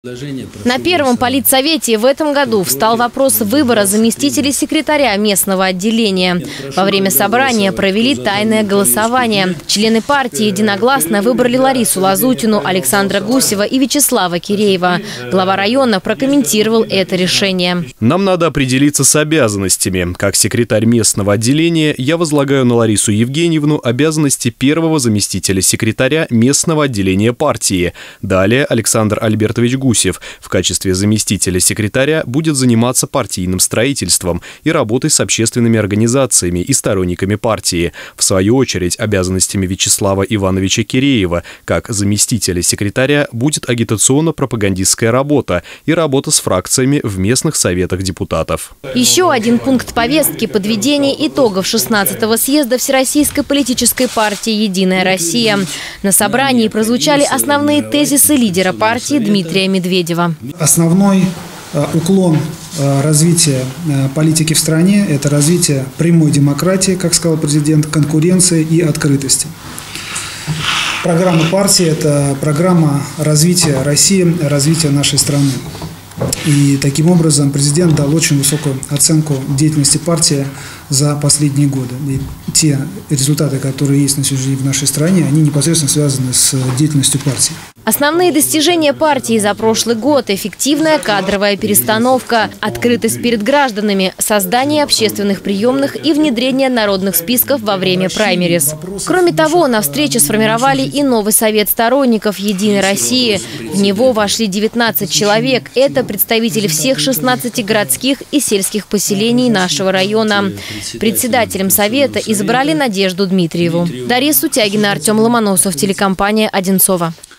На первом политсовете в этом году встал вопрос выбора заместителей секретаря местного отделения. Во время собрания провели тайное голосование. Члены партии единогласно выбрали Ларису Лазутину, Александра Гусева и Вячеслава Киреева. Глава района прокомментировал это решение. Нам надо определиться с обязанностями. Как секретарь местного отделения я возлагаю на Ларису Евгеньевну обязанности первого заместителя секретаря местного отделения партии. Далее Александр Альбертович Гусев в качестве заместителя секретаря будет заниматься партийным строительством и работой с общественными организациями и сторонниками партии. В свою очередь, обязанностями Вячеслава Ивановича Киреева как заместителя секретаря будет агитационно-пропагандистская работа и работа с фракциями в местных советах депутатов. Еще один пункт повестки – подведение итогов 16-го съезда Всероссийской политической партии «Единая Россия». На собрании прозвучали основные тезисы лидера партии Дмитрия Медведева. Основной уклон развития политики в стране – это развитие прямой демократии, как сказал президент, конкуренции и открытости. Программа партии – это программа развития России, развития нашей страны. И таким образом президент дал очень высокую оценку деятельности партии за последние годы. И те результаты, которые есть на сегодня в нашей стране, они непосредственно связаны с деятельностью партии. Основные достижения партии за прошлый год – эффективная кадровая перестановка, открытость перед гражданами, создание общественных приемных и внедрение народных списков во время праймериз. Кроме того, на встрече сформировали и новый совет сторонников «Единой России». В него вошли 19 человек. Это представители всех 16 городских и сельских поселений нашего района. Председателем совета избрали Надежду Дмитриеву. Дарья Сутягина, Артем Ломоносов, телекомпания «Одинцово».